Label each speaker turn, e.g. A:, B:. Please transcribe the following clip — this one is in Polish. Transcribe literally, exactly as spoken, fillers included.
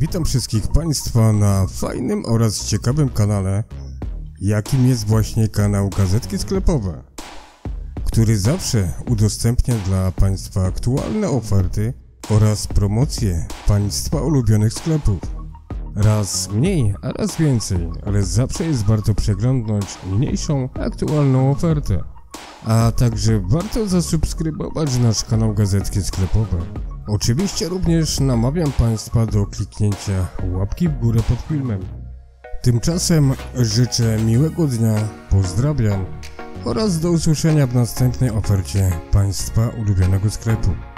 A: Witam wszystkich Państwa na fajnym oraz ciekawym kanale, jakim jest właśnie kanał Gazetki Sklepowe, który zawsze udostępnia dla Państwa aktualne oferty oraz promocje Państwa ulubionych sklepów. Raz mniej, a raz więcej, ale zawsze jest warto przeglądnąć mniejszą, aktualną ofertę. A także warto zasubskrybować nasz kanał Gazetki Sklepowe. Oczywiście również namawiam Państwa do kliknięcia łapki w górę pod filmem. Tymczasem życzę miłego dnia, pozdrawiam oraz do usłyszenia w następnej ofercie Państwa ulubionego sklepu.